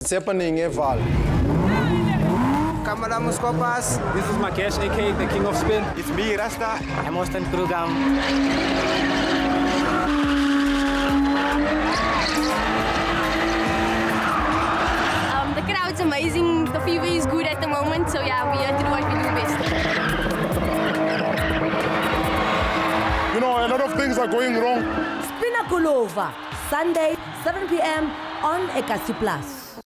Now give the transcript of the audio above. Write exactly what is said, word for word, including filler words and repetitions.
What's happening, Eval? Kamala Muskopas. This is Makesh, aka the King of Spin. It's me, Rasta. I'm Austin Krugam. Um, the crowd's amazing. The fever is good at the moment, so yeah, we have to do what we do best. You know, a lot of things are going wrong. Spina Guluva, Sunday, seven p m on Ep five Plus.